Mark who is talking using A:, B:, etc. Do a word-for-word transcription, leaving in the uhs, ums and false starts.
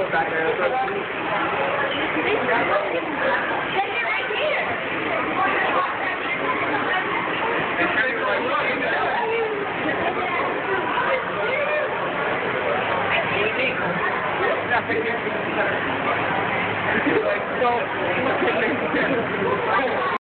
A: go back there.
B: Take it right here.
A: Like, so,